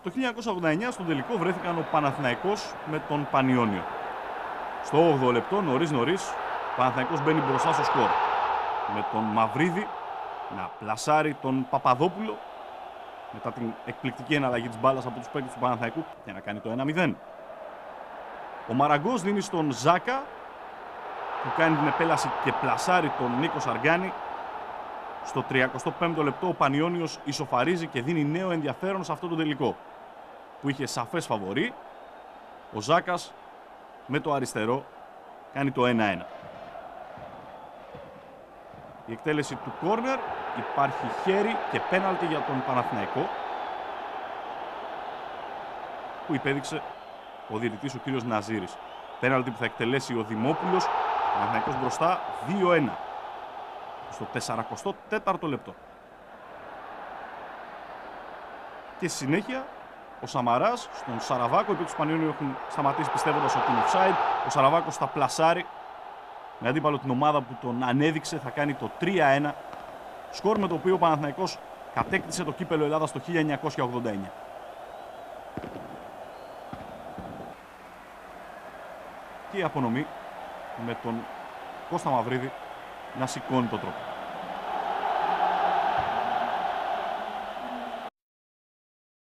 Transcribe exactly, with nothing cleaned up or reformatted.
Το χίλια εννιακόσια ογδόντα εννιά στον τελικό βρέθηκαν ο Παναθηναϊκός με τον Πανιόνιο. Στο όγδοο λεπτό, νωρίς νωρίς, ο Παναθηναϊκός μπαίνει μπροστά στο σκορ. Με τον Μαυρίδη να πλασάρει τον Παπαδόπουλο μετά την εκπληκτική εναλλαγή της μπάλας από τους παίκτες του Παναθηναϊκού για να κάνει το ένα μηδέν. Ο Μαραγκός δίνει στον Ζάκα που κάνει την επέλαση και πλασάρει τον Νίκο Σαργάνη. Στο τριακοστό πέμπτο λεπτό ο Πανιόνιος ισοφαρίζει και δίνει νέο ενδιαφέρον σε αυτό το τελικό που είχε σαφές φαβορί. Ο Ζάκας με το αριστερό κάνει το ένα ένα. Η εκτέλεση του κόρνερ, υπάρχει χέρι και πέναλτι για τον Παναθηναϊκό που υπέδειξε ο διαιτητής ο κύριος Ναζίρης. Πέναλτι που θα εκτελέσει ο Δημόπουλος, ο Παναθηναϊκός μπροστά δύο ένα στο τεσσαρακοστό τέταρτο λεπτό. Και στη συνέχεια ο Σαμαράς στον Σαραβάκο, οι παίκτες του Πανιόνιου έχουν σταματήσει πιστεύοντας ότι είναι offside. Ο Σαραβάκος θα πλασάρει με αντίπαλο την ομάδα που τον ανέδειξε, θα κάνει το τρία ένα, σκορ με το οποίο ο Παναθηναϊκός κατέκτησε το κύπελλο Ελλάδας το χίλια εννιακόσια ογδόντα εννιά. Και η απονομή με τον Κώστα Μαυρίδη να σηκώνει το τρόπο.